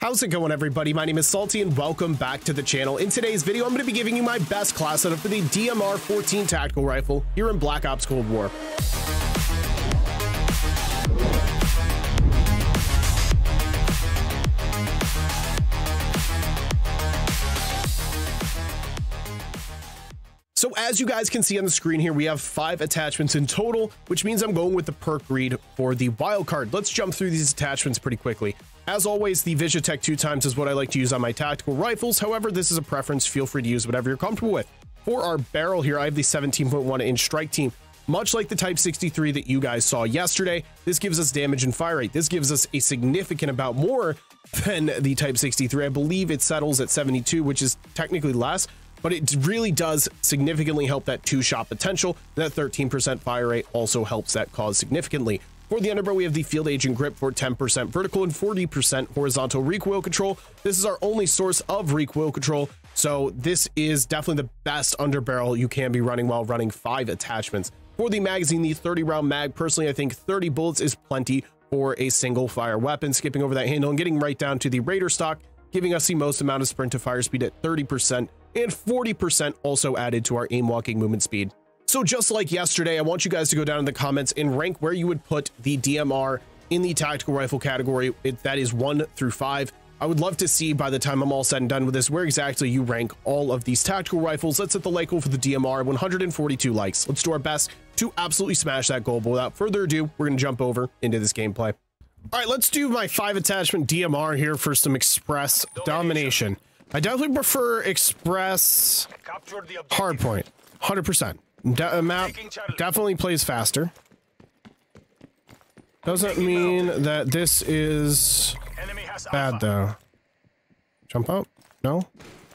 How's it going, everybody? My name is Salty and welcome back to the channel. In today's video, I'm going to be giving you my best class setup for the DMR-14 tactical rifle here in Black Ops Cold War. So as you guys can see on the screen here, we have 5 attachments in total, which means I'm going with the perk read for the wild card. Let's jump through these attachments pretty quickly. As always, the Visitech 2x is what I like to use on my tactical rifles. However, this is a preference. Feel free to use whatever you're comfortable with. For our barrel here, I have the 17.1 inch strike team. Much like the Type 63 that you guys saw yesterday, this gives us damage and fire rate. This gives us a significant amount more than the Type 63. I believe it settles at 72, which is technically less, but it really does significantly help that 2-shot potential. That 13% fire rate also helps that cause significantly. For the underbarrel, we have the Field Agent Grip for 10% vertical and 40% horizontal recoil control. This is our only source of recoil control, so this is definitely the best underbarrel you can be running while running 5 attachments. For the magazine, the 30-round mag, personally, I think 30 bullets is plenty for a single fire weapon. Skipping over that handle and getting right down to the Raider stock, giving us the most amount of sprint to fire speed at 30%, and 40% also added to our aim walking movement speed. So just like yesterday, I want you guys to go down in the comments and rank where you would put the DMR in the tactical rifle category. That is 1 through 5. I would love to see, by the time I'm all said and done with this, where exactly you rank all of these tactical rifles. Let's hit the like goal for the DMR, 142 likes. Let's do our best to absolutely smash that goal. But without further ado, we're going to jump over into this gameplay. All right, let's do my 5 attachment DMR here for some express domination. I definitely prefer express hardpoint, 100%. Map definitely plays faster. Doesn't mean that this is bad though. Jump up? No?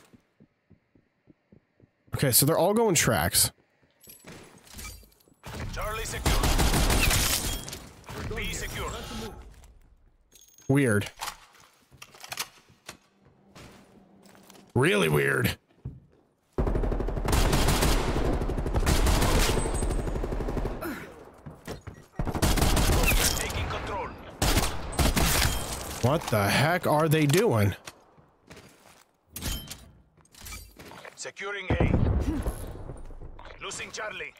Okay, so they're all going tracks. Charlie secure. B secure. Weird. Really weird. Taking control. What the heck are they doing? Securing A. Losing Charlie.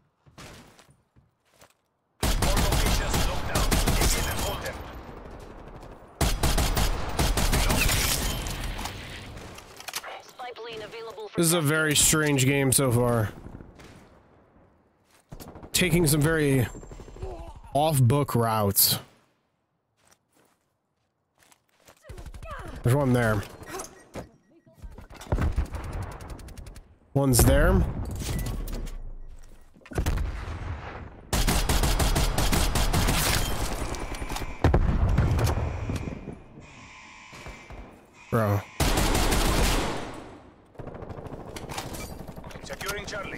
All locations locked down. Take it and hold them. This is a very strange game so far. Taking some very off-book routes. There's one there. One's there. Bro. Securing Charlie.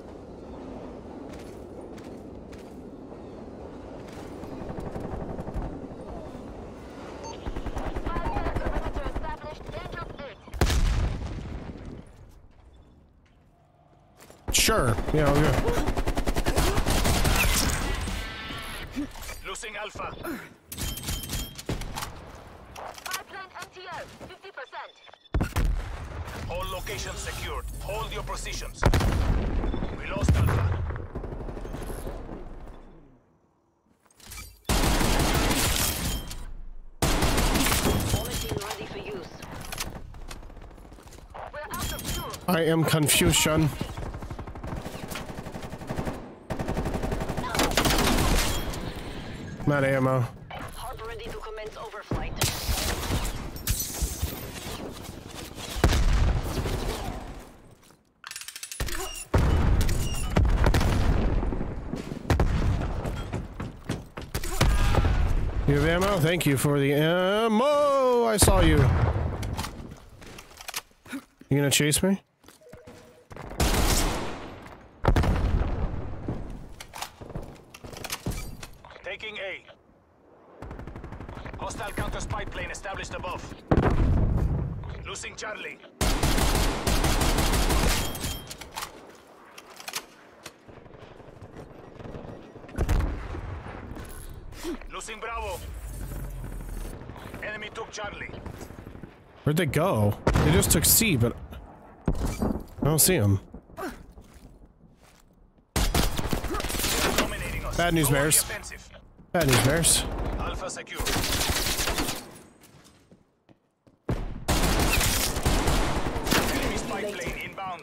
Sure. Yeah, okay. Losing Alpha. Pipeline MTO, 50%. All locations secured. Hold your positions. We lost Alpha. Ready for use. We're out of fuel. I am Confucian. I'm out of ammo. Harbor ready to commence overflight. You have ammo? Thank you for the ammo! I saw you. You gonna chase me? Taking A. Hostile counter spy plane established above. Losing Charlie. Losing Bravo. Enemy took Charlie. Where'd they go? They just took C, but I don't see them. Bad news, bears. Bad news, bears. Alpha secure. Enemy spy plane inbound.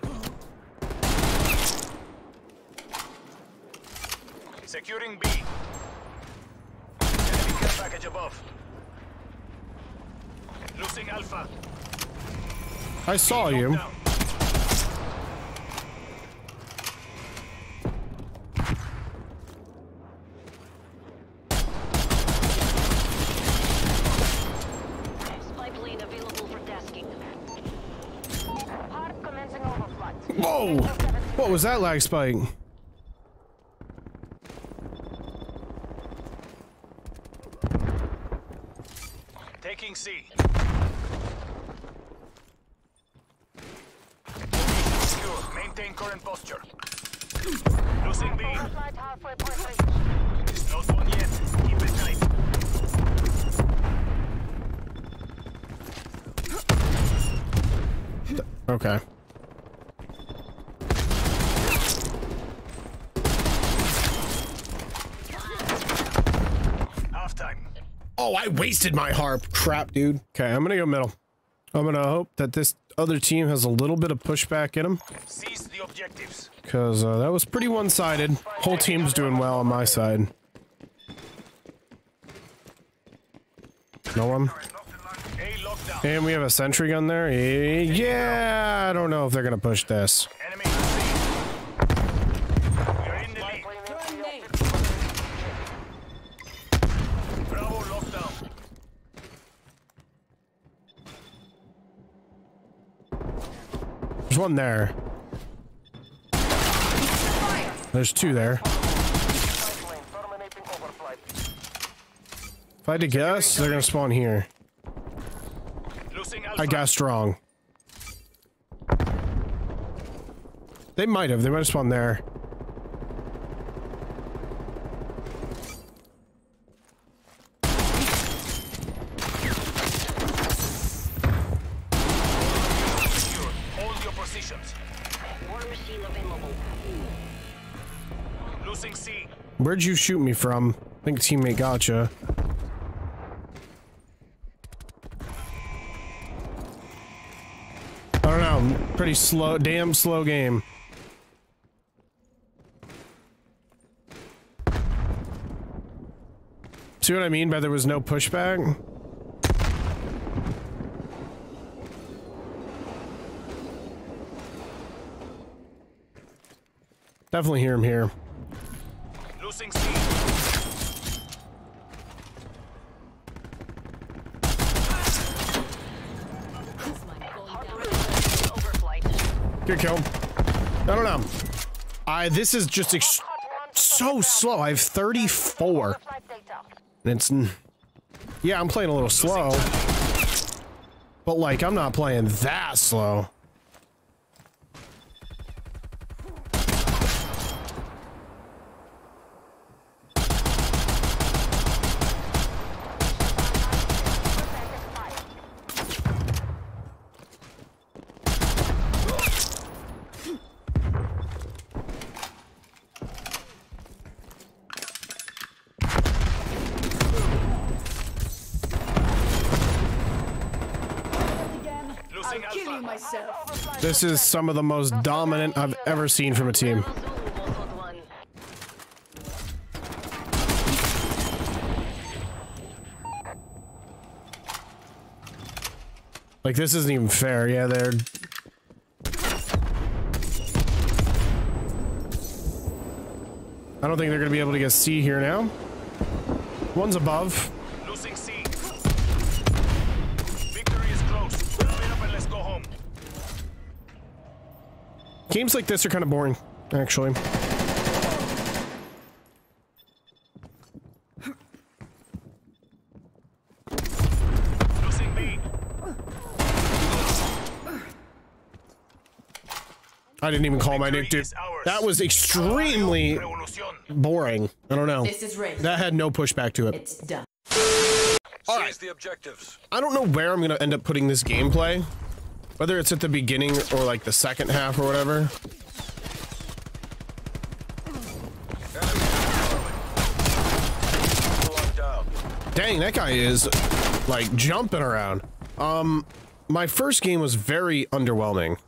Securing B. Enemy care package above. Losing Alpha. I saw you. Down. Spy plane available for tasking. Hard commencing overflight. Whoa! What was that lag spike? Taking C. Secure. Maintain current posture. Losing B. Overflight halfway point reached. Not one yet. Keep it tight. Okay. Half time. Oh, I wasted my harp. Crap, dude. Okay, I'm gonna go middle. I'm gonna hope that this other team has a little bit of pushback in them. Seize the objectives. Because that was pretty one-sided. Whole team's doing well on my side. No one. A lockdown. And we have a sentry gun there. Yeah, I don't know if they're gonna push this. Enemy C. We are in the lead. Bravo lockdown. There's one there. There's two there. If I had to guess, they're gonna spawn here. Losing Alpha. I guessed wrong. They might have spawned there. Secure. Hold your positions. War machine available. Losing C. Where'd you shoot me from? I think a teammate gotcha. I don't know. Pretty slow, damn slow game. See what I mean by there was no pushback? Definitely hear him here. Losing C. Overflight. Good kill. I don't know. This is just so slow. I have 34. Overflight data. And it's... Yeah, I'm playing a little slow. But, like, I'm not playing that slow. Losing Alpha. This is some of the most dominant I've ever seen from a team. Like, this isn't even fair. Yeah, they're... I don't think they're gonna be able to get C here now. One's above. Losing C. Victory is close. Split up and let's go home. Games like this are kind of boring, actually. Losing B. I didn't even call my nick, dude. That was extremely boring. I don't know. This is ready. That had no pushback to it. It's done. All right. Seize the objectives. I don't know where I'm gonna end up putting this gameplay, whether it's at the beginning or like the second half or whatever. Dang, that guy is like jumping around. My first game was very underwhelming.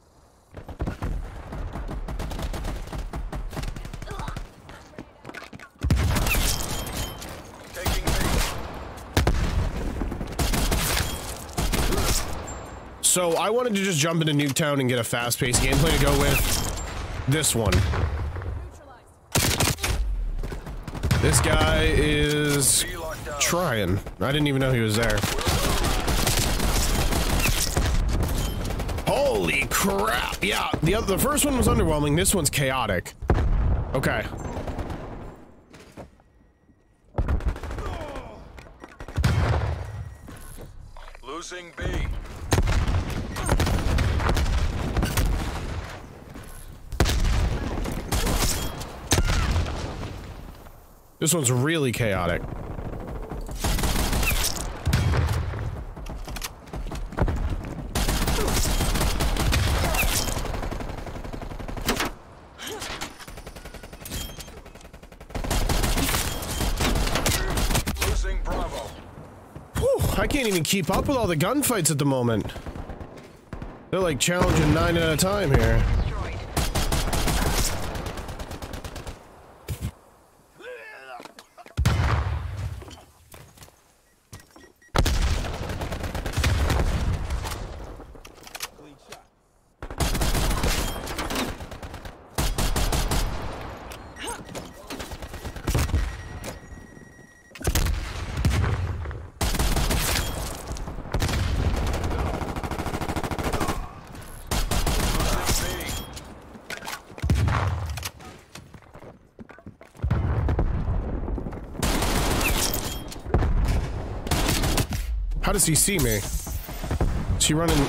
So I wanted to just jump into Nuketown and get a fast-paced gameplay to go with this one. This guy is trying. I didn't even know he was there. Holy crap! Yeah, the first one was underwhelming. This one's chaotic. Okay. Losing B. This one's really chaotic. Losing Bravo. Whew, I can't even keep up with all the gunfights at the moment. They're like challenging 9 at a time here. How does he see me? Is he running?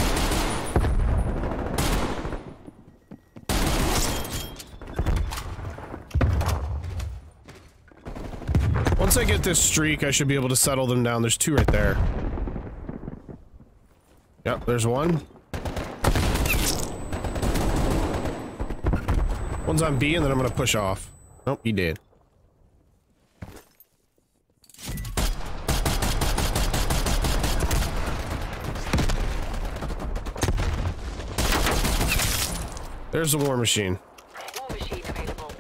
Once I get this streak, I should be able to settle them down. There's 2 right there. Yep, there's 1. One's on B, and then I'm gonna push off. Nope, he did. There's the war machine. War machine available.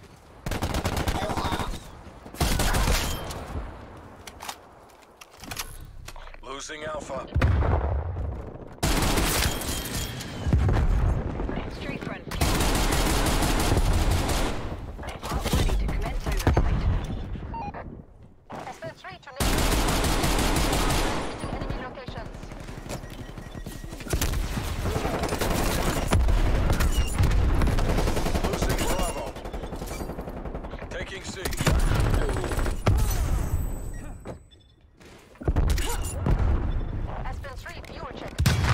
Losing Alpha. Street front. Are ready to commence overflight. SP3 to enemy locations. Taking C. Aspen 3, viewer check.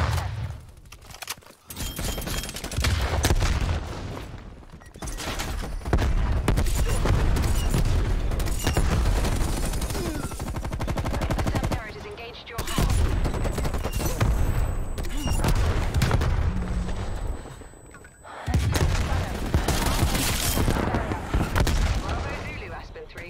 Aspen turret is engaged your hull. Aspen 3.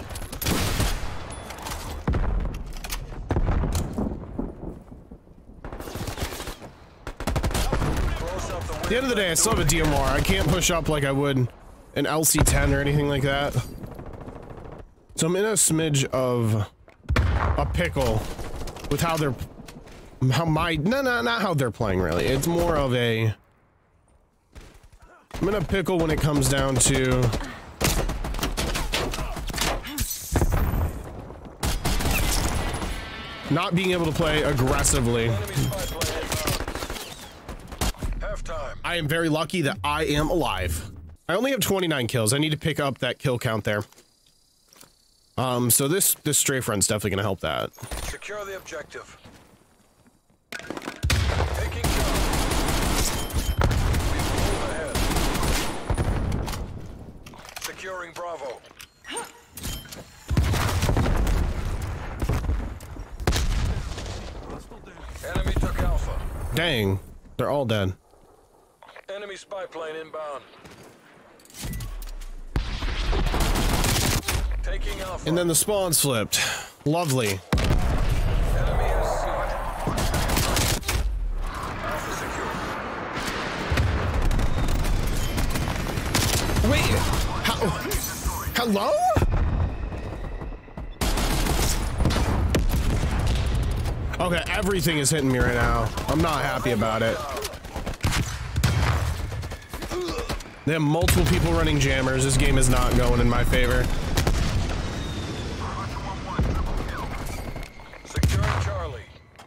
At the end of the day, I still have a DMR. I can't push up like I would an LC-10 or anything like that. So I'm in a smidge of a pickle with how they're, not how they're playing really. It's more of a, I'm in a pickle when it comes down to not being able to play aggressively. I am very lucky that I am alive. I only have 29 kills. I need to pick up that kill count there. So this strafe run's definitely gonna help that. Secure the objective. Taking charge. Move ahead. Securing Bravo. Dang, they're all dead. Enemy spy plane inbound. Taking Alpha. And then the spawns flipped. Lovely. Enemy is Alpha secure. Wait, hello? Okay, everything is hitting me right now. I'm not happy about it. They have multiple people running jammers. This game is not going in my favor. Securing Charlie.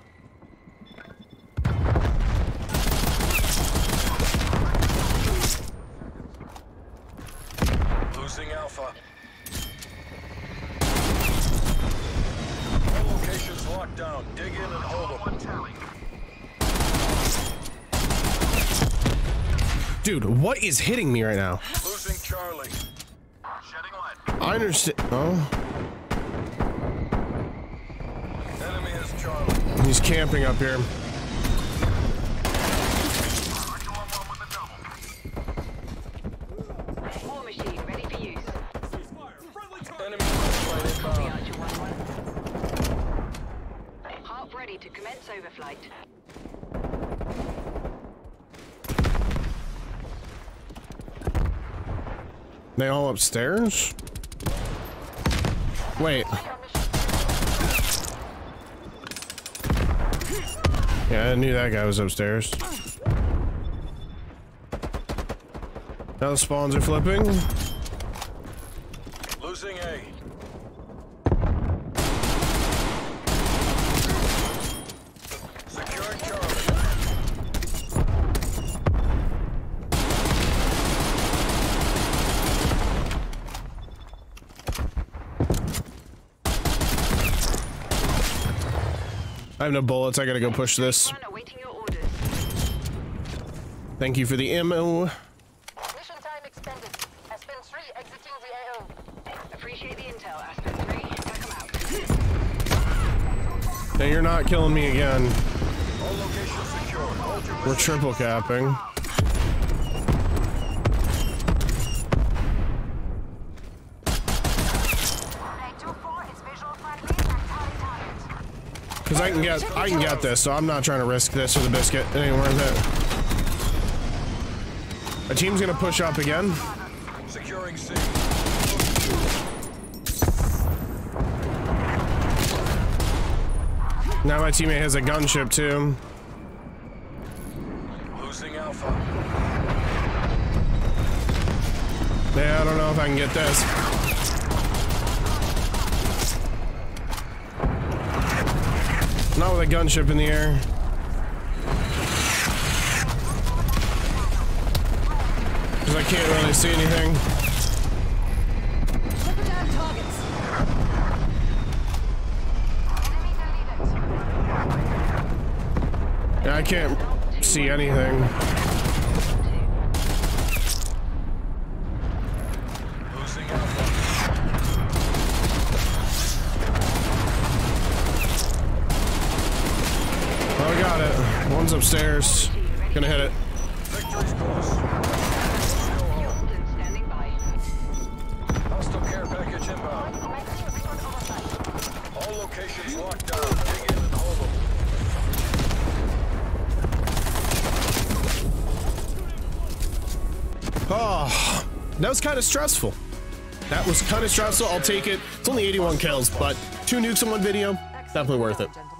Losing Alpha. All locations locked down. Dig in and hold them. Dude, what is hitting me right now? Losing Charlie. Shedding light. I understand. Oh, Enemy is Charlie. he's camping up here. War machine ready for use. Enemy plane inbound. Archer 1-1. Harp ready to commence overflight. They all upstairs? Wait. Yeah, I knew that guy was upstairs. Now the spawns are flipping. Losing A. Securing Charlie. I have no bullets. I gotta go push this. Awaiting your orders. Thank you for the ammo. Mission time expended. Aspen 3 exiting the AO. Appreciate the intel, Aspen 3. Back 'em out. Now you're not killing me again. All locations secure. Hold your We're triple capping. Cause I can get this, so I'm not trying to risk this for the biscuit. It ain't worth it. A team's gonna push up again. Securing C. Now my teammate has a gunship too. Losing Alpha. Yeah, I don't know if I can get this. Not with a gunship in the air. Because I can't really see anything. Yeah, I can't see anything. Losing Alpha. Oh, I got it. One's upstairs. Gonna hit it. Victory's close. Standing by. Hostile care package inbound. All locations locked down. Dig in and hold them. Oh, that was kind of stressful. That was kind of stressful. I'll take it. It's only 81 kills, but 2 nukes in one video. Definitely worth it.